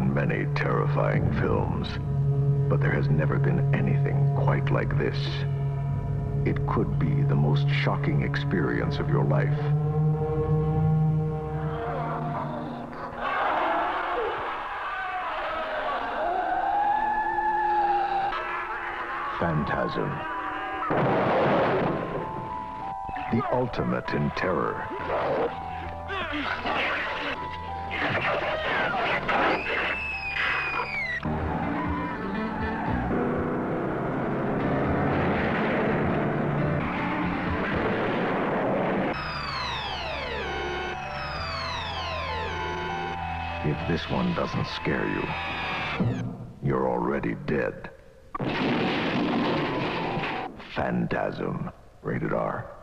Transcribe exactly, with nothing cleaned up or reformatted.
been many terrifying films, but there has never been anything quite like this. It could be the most shocking experience of your life. Phantasm. The ultimate in terror. If this one doesn't scare you, you're already dead. Phantasm. Rated R.